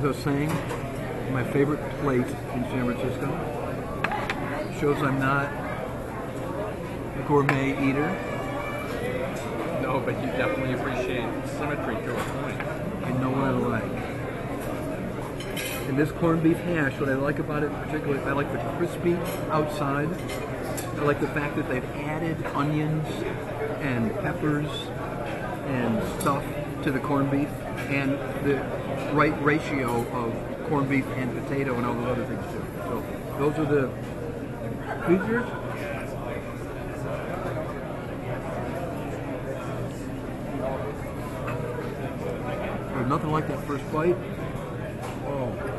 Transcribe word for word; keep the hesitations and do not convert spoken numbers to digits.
I was saying, my favorite plate in San Francisco. Shows I'm not a gourmet eater. No, but you definitely appreciate symmetry to a point. I know what I like. And this corned beef hash, what I like about it particularly, I like the crispy outside. I like the fact that they've added onions and peppers and stuff to the corned beef, and the right ratio of corned beef and potato and all those other things too. So those are the features. There's nothing like that first bite. Oh.